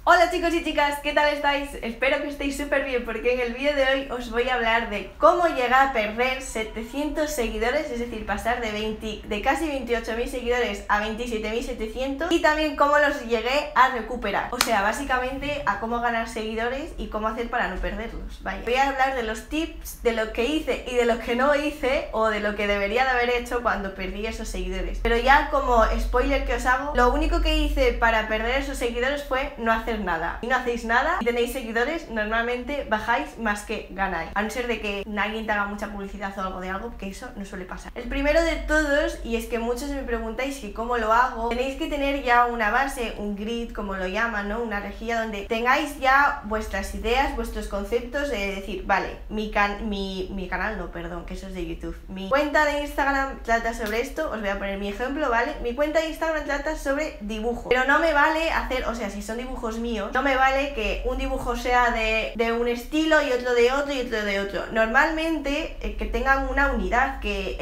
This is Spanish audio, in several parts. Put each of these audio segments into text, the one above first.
Hola chicos y chicas, ¿qué tal estáis? Espero que estéis súper bien porque en el vídeo de hoy os voy a hablar de cómo llegar a perder 700 seguidores, es decir, pasar de casi 28.000 seguidores a 27.700 y también cómo los llegué a recuperar. O sea, básicamente a cómo ganar seguidores y cómo hacer para no perderlos. Vaya. Voy a hablar de los tips, de lo que hice y de lo que no hice o de lo que debería de haber hecho cuando perdí esos seguidores. Pero ya como spoiler que os hago, lo único que hice para perder esos seguidores fue no hacer nada. Si no hacéis nada y tenéis seguidores, normalmente bajáis más que ganáis, a no ser de que alguien te haga mucha publicidad o algo, que eso no suele pasar. El primero de todos, y es que muchos me preguntáis que cómo lo hago, tenéis que tener ya una base, un grid como lo llaman, ¿no? Una rejilla donde tengáis ya vuestras ideas, vuestros conceptos de decir, vale, mi canal no, perdón, que eso es de YouTube. Mi cuenta de Instagram trata sobre esto, os voy a poner mi ejemplo, ¿vale? Mi cuenta de Instagram trata sobre dibujo, pero no me vale hacer, o sea, si son dibujos míos, no me vale que un dibujo sea de un estilo y otro de otro y otro de otro. Normalmente que tengan una unidad,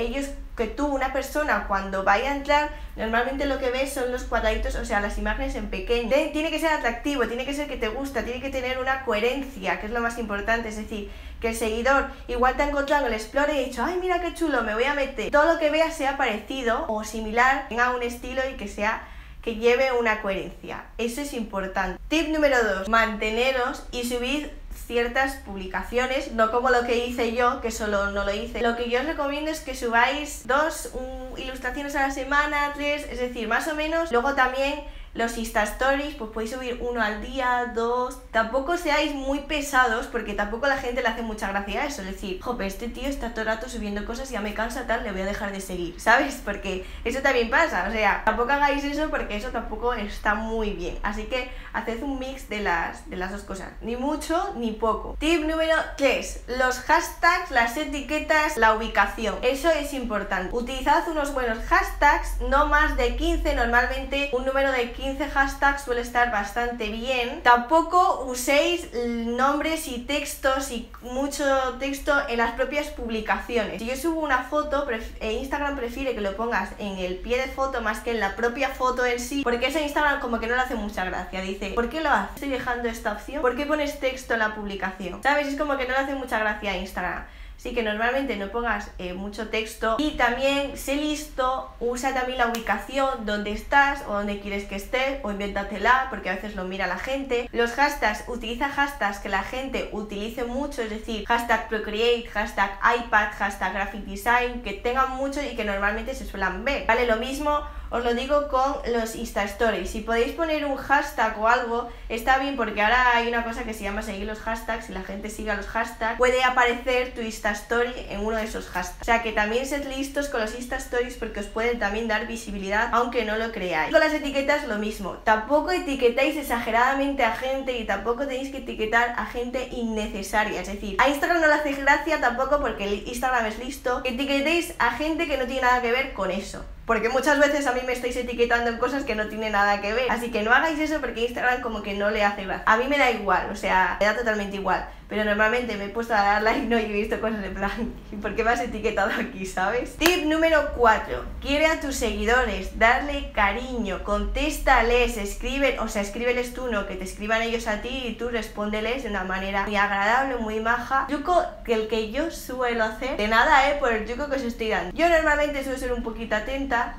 que tú, una persona, cuando vaya a entrar, normalmente lo que ves son los cuadraditos, o sea, las imágenes en pequeño. Tiene que ser atractivo, tiene que ser que te gusta, tiene que tener una coherencia, que es lo más importante, es decir, que el seguidor igual te ha encontrado en el Explore y ha dicho, ay, mira qué chulo, me voy a meter. Todo lo que vea sea parecido o similar, tenga un estilo y que lleve una coherencia. Eso es importante. Tip número 2, manteneros y subid ciertas publicaciones, no como lo que hice yo, que solo no lo hice. Lo que yo os recomiendo es que subáis 2 ilustraciones a la semana, 3, es decir, más o menos. Luego también los Insta Stories, pues podéis subir 1 al día, 2. Tampoco seáis muy pesados, porque tampoco a la gente le hace mucha gracia eso. Es decir, jope, este tío está todo el rato subiendo cosas y ya me cansa tal, le voy a dejar de seguir, ¿sabes? Porque eso también pasa, o sea, tampoco hagáis eso porque eso tampoco está muy bien. Así que haced un mix de las dos cosas, ni mucho ni poco. Tip número 3, los hashtags, las etiquetas, la ubicación. Eso es importante. Utilizad unos buenos hashtags, no más de 15, normalmente un número de 15 hashtags suele estar bastante bien. Tampoco uséis nombres y textos y mucho texto en las propias publicaciones. Si yo subo una foto, Instagram prefiere que lo pongas en el pie de foto más que en la propia foto en sí, porque eso Instagram como que no le hace mucha gracia. Dice, ¿por qué lo haces? Estoy dejando esta opción, ¿por qué pones texto en la publicación? ¿Sabes? Es como que no le hace mucha gracia a Instagram. Así que normalmente no pongas mucho texto. Y también sé listo, usa también la ubicación donde estás o donde quieres que estés, o invéntatela, porque a veces lo mira la gente. Los hashtags, utiliza hashtags que la gente utilice mucho, es decir, hashtag Procreate, hashtag iPad, hashtag Graphic Design, que tengan mucho y que normalmente se suelen ver, ¿vale? Lo mismo os lo digo con los Insta Stories. Si podéis poner un hashtag o algo, está bien, porque ahora hay una cosa que se llama seguir los hashtags. Si la gente sigue los hashtags, puede aparecer tu Insta Story en uno de esos hashtags. O sea que también sed listos con los Insta Stories porque os pueden también dar visibilidad, aunque no lo creáis. Con las etiquetas lo mismo. Tampoco etiquetéis exageradamente a gente y tampoco tenéis que etiquetar a gente innecesaria. Es decir, a Instagram no le hace gracia tampoco, porque el Instagram es listo, que etiquetéis a gente que no tiene nada que ver con eso. Porque muchas veces a mí me estáis etiquetando en cosas que no tienen nada que ver. Así que no hagáis eso porque Instagram como que no le hace gracia. A mí me da igual, o sea, me da totalmente igual. Pero normalmente me he puesto a dar like, no, y he visto cosas en plan, ¿por qué me has etiquetado aquí, sabes? Tip número 4. Quiere a tus seguidores, darle cariño, contéstales, escríbeles tú, no, que te escriban ellos a ti y tú respóndeles de una manera muy agradable, muy maja. Yuco, el que yo suelo hacer, de nada, por el yuco que os estoy dando. Yo normalmente suelo ser un poquito atenta,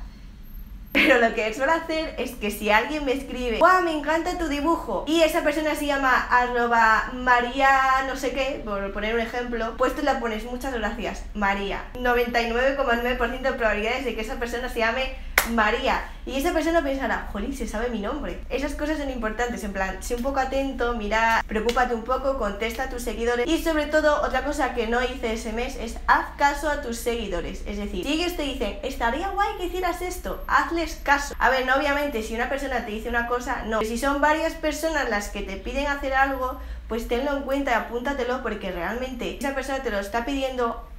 pero lo que suelo hacer es que si alguien me escribe, ¡guau, me encanta tu dibujo! Y esa persona se llama @María no sé qué, por poner un ejemplo, pues tú le pones, muchas gracias, María. 99,9% de probabilidades de que esa persona se llame María. Y esa persona pensará, jolín, se sabe mi nombre. Esas cosas son importantes, en plan, sé un poco atento, mira, preocúpate un poco, contesta a tus seguidores. Y sobre todo, otra cosa que no hice ese mes es haz caso a tus seguidores. Es decir, si ellos te dicen, estaría guay que hicieras esto, hazles caso. A ver, no, obviamente, si una persona te dice una cosa, no. Pero si son varias personas las que te piden hacer algo, pues tenlo en cuenta y apúntatelo, porque realmente esa persona te lo está pidiendo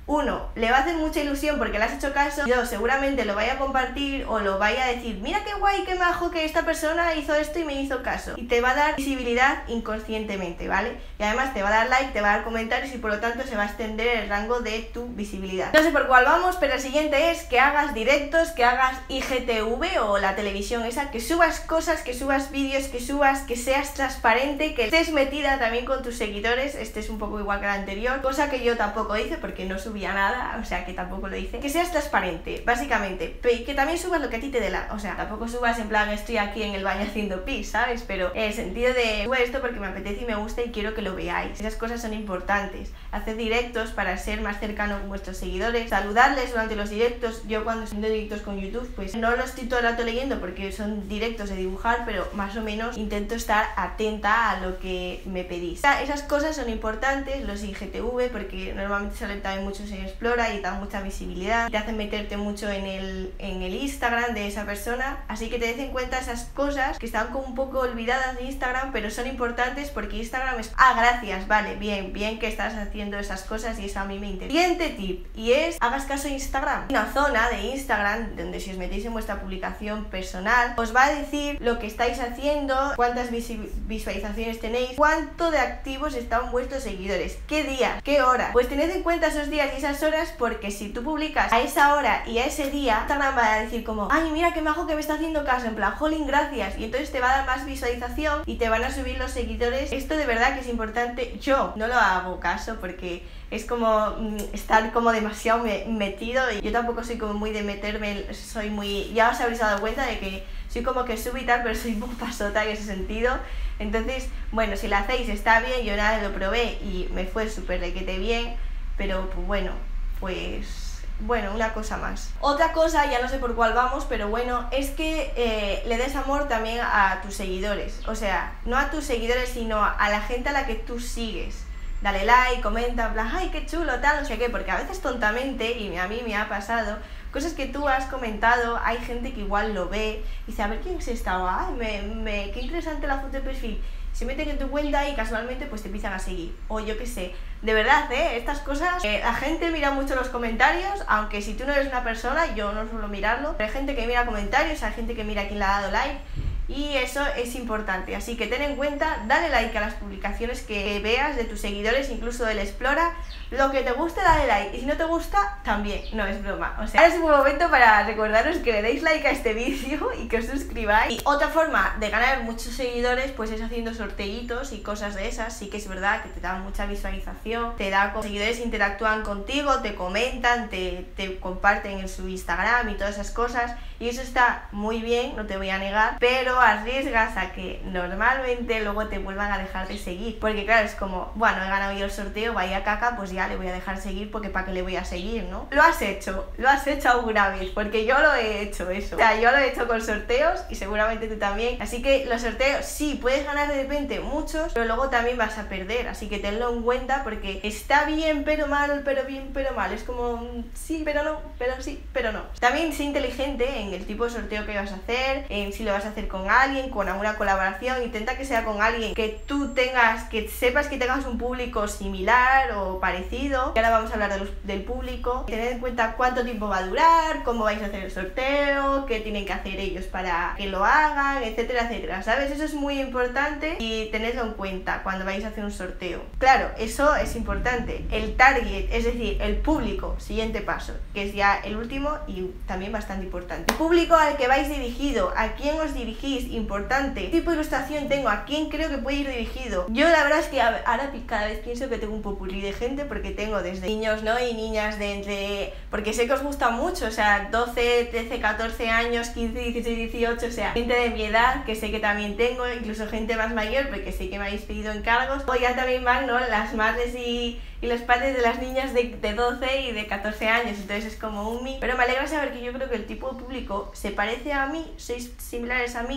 uno, le va a hacer mucha ilusión porque le has hecho caso, y dos, seguramente lo vaya a compartir o lo vaya a decir, mira qué guay, qué majo que esta persona hizo esto y me hizo caso, y te va a dar visibilidad inconscientemente, ¿vale? Y además te va a dar like, te va a dar comentarios y por lo tanto se va a extender el rango de tu visibilidad. No sé por cuál vamos, pero el siguiente es que hagas directos, que hagas IGTV o la televisión esa, que subas cosas, que subas vídeos, que subas, que seas transparente, que estés metida también con tus seguidores. Este es un poco igual que el anterior, cosa que yo tampoco hice porque no subía nada, o sea que tampoco lo hice. Que seas transparente, básicamente, y que también subas lo que a ti te dé la... O sea, tampoco subas en plan estoy aquí en el baño haciendo pis, ¿sabes? Pero en el sentido de subo esto porque me apetece y me gusta y quiero que lo veáis. Esas cosas son importantes. Hacer directos para ser más cercano con vuestros seguidores, saludarles durante los directos. Yo cuando estoy haciendo directos con YouTube, pues no los estoy todo el rato leyendo porque son directos de dibujar, pero más o menos intento estar atenta a lo que me pedís. Esas cosas son importantes, los IGTV, porque normalmente salen también muchos en Explora y dan mucha visibilidad, te hacen meterte mucho en el Instagram de esa persona, así que tened en cuenta esas cosas que están como un poco olvidadas de Instagram, pero son importantes porque Instagram es... Ah, gracias, vale, bien que estás haciendo esas cosas y eso a mí me interesa. Siguiente tip, y es, hagas caso a Instagram. Una zona de Instagram donde si os metéis en vuestra publicación personal, os va a decir lo que estáis haciendo, cuántas visualizaciones tenéis, cuánto de activos están vuestros seguidores, qué día, qué hora. Pues tened en cuenta esos días y esas horas porque si tú publicas a esa hora y a ese día, Instagram va a decir como, ay, mira qué majo que me está haciendo caso, en plan, jolín, gracias, y entonces te va a dar más visualización y te van a subir los seguidores. Esto de verdad que es importante. Yo no lo hago caso porque es como estar como demasiado metido y yo tampoco soy como muy de meterme, soy muy... Ya os habréis dado cuenta de que soy como que subo y tal, pero soy muy pasota en ese sentido. Entonces, bueno, si lo hacéis está bien, yo nada lo probé y me fue súper requete bien, pero pues bueno, una cosa más. Otra cosa, ya no sé por cuál vamos, pero bueno, es que le des amor también a tus seguidores. O sea, no a tus seguidores, sino a la gente a la que tú sigues. Dale like, comenta, en plan, ay, qué chulo, tal, no sé qué, porque a veces tontamente, y a mí me ha pasado, cosas que tú has comentado, hay gente que igual lo ve y dice, a ver quién es esta, ay, qué interesante la foto de perfil. Se meten en tu cuenta y casualmente pues te empiezan a seguir. O yo qué sé, de verdad, estas cosas, la gente mira mucho los comentarios, aunque si tú no eres una persona, yo no suelo mirarlo, pero hay gente que mira comentarios, hay gente que mira quién le ha dado like. Y eso es importante, así que ten en cuenta, dale like a las publicaciones que veas de tus seguidores, incluso del Explora. Lo que te guste, dale like, y si no te gusta, también, no es broma. O sea, ahora es un momento para recordaros que le deis like a este vídeo y que os suscribáis. Y otra forma de ganar muchos seguidores pues es haciendo sorteitos y cosas de esas. Sí que es verdad que te dan mucha visualización, te da, seguidores interactúan contigo, te comentan, te comparten en su Instagram y todas esas cosas, y eso está muy bien, no te voy a negar, pero arriesgas a que normalmente luego te vuelvan a dejar de seguir, porque claro, es como, bueno, he ganado yo el sorteo, vaya caca, pues ya le voy a dejar seguir porque para qué le voy a seguir, ¿no? Lo has hecho alguna vez, porque yo lo he hecho eso, o sea, yo lo he hecho con sorteos y seguramente tú también, así que los sorteos sí, puedes ganar de repente muchos, pero luego también vas a perder, así que tenlo en cuenta porque está bien pero mal, pero bien pero mal, es como sí pero no, pero sí pero no. También sé inteligente en el tipo de sorteo que vas a hacer, en si lo vas a hacer con alguien, con alguna colaboración, intenta que sea con alguien que tú tengas, que sepas que tengas un público similar o parecido. Y ahora vamos a hablar del público. Tened en cuenta cuánto tiempo va a durar, cómo vais a hacer el sorteo, qué tienen que hacer ellos para que lo hagan, etcétera, etcétera, ¿sabes? Eso es muy importante y tenedlo en cuenta cuando vais a hacer un sorteo. Claro, eso es importante. El target, es decir, el público, siguiente paso, que es ya el último y también bastante importante. El público al que vais dirigido, a quién os dirigís, importante. ¿Qué tipo de ilustración tengo? ¿A quién creo que puede ir dirigido? Yo la verdad es que ahora cada vez pienso que tengo un popurrí de gente porque tengo desde niños, ¿no? Y niñas de entre... porque sé que os gusta mucho, o sea, 12, 13, 14 años, 15, 16, 18, o sea, gente de mi edad que sé que también tengo, incluso gente más mayor porque sé que me habéis pedido encargos. O ya también van, ¿no? Las madres y los padres de las niñas de 12 y de 14 años, entonces es como un mix. Pero me alegra saber que yo creo que el tipo de público se parece a mí, sois similares a mí,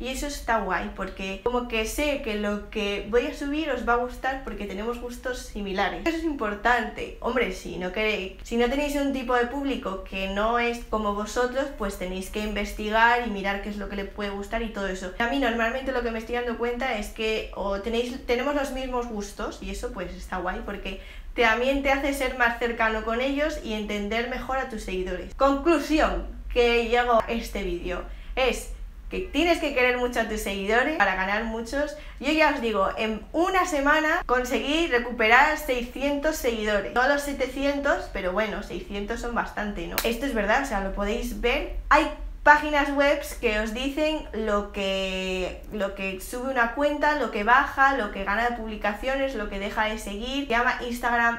y eso está guay porque como que sé que lo que voy a subir os va a gustar porque tenemos gustos similares. Eso es importante. Hombre, si no tenéis un tipo de público que no es como vosotros, pues tenéis que investigar y mirar qué es lo que le puede gustar y todo eso. A mí normalmente lo que me estoy dando cuenta es que tenemos los mismos gustos y eso pues está guay porque también te hace ser más cercano con ellos y entender mejor a tus seguidores. Conclusión que llego a este vídeo es que tienes que querer mucho a tus seguidores para ganar muchos. Yo ya os digo, en una semana conseguí recuperar 600 seguidores. No los 700, pero bueno, 600 son bastante, ¿no? Esto es verdad, o sea, lo podéis ver. Hay páginas web que os dicen lo que sube una cuenta, lo que baja, lo que gana de publicaciones, lo que deja de seguir. Se llama Instagram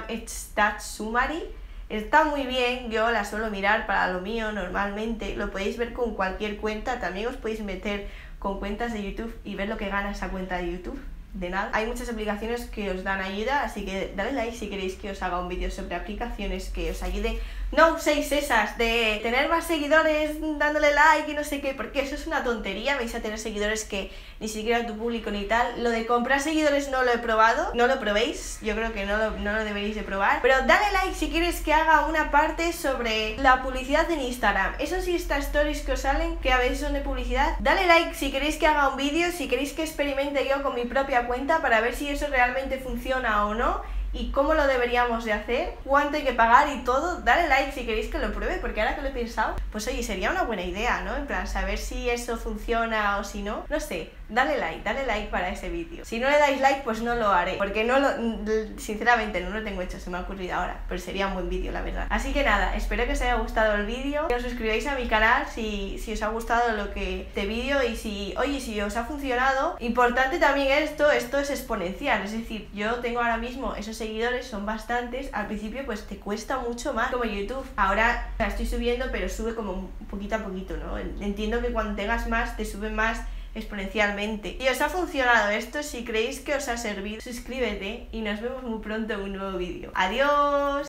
Stats Summary. Está muy bien, yo la suelo mirar para lo mío normalmente, lo podéis ver con cualquier cuenta, también os podéis meter con cuentas de YouTube y ver lo que gana esa cuenta de YouTube. De nada. Hay muchas aplicaciones que os dan ayuda, así que dale like si queréis que os haga un vídeo sobre aplicaciones que os ayuden. No uséis esas de tener más seguidores dándole like y no sé qué, porque eso es una tontería. Vais a tener seguidores que ni siquiera tu público ni tal. Lo de comprar seguidores no lo he probado, no lo probéis, yo creo que no lo deberéis de probar. Pero dale like si quieres que haga una parte sobre la publicidad en Instagram. Esos Insta Stories que os salen, que a veces son de publicidad. Dale like si queréis que haga un vídeo, si queréis que experimente yo con mi propia cuenta para ver si eso realmente funciona o no y cómo lo deberíamos de hacer, cuánto hay que pagar y todo. Dale like si queréis que lo pruebe, porque ahora que lo he pensado, pues oye, sería una buena idea, ¿no? En plan, saber si eso funciona o si no, no sé. Dale like para ese vídeo. Si no le dais like, pues no lo haré, porque sinceramente no lo tengo hecho, se me ha ocurrido ahora, pero sería un buen vídeo, la verdad. Así que nada, espero que os haya gustado el vídeo, que os suscribáis a mi canal si os ha gustado este vídeo y si os ha funcionado. Importante también esto es exponencial, es decir, yo tengo ahora mismo esos seguidores, son bastantes. Al principio pues te cuesta mucho más, como YouTube. Ahora la estoy subiendo, pero sube como poquito a poquito, ¿no? Entiendo que cuando tengas más, te sube más exponencialmente. Si os ha funcionado esto, si creéis que os ha servido, suscríbete y nos vemos muy pronto en un nuevo vídeo. ¡Adiós!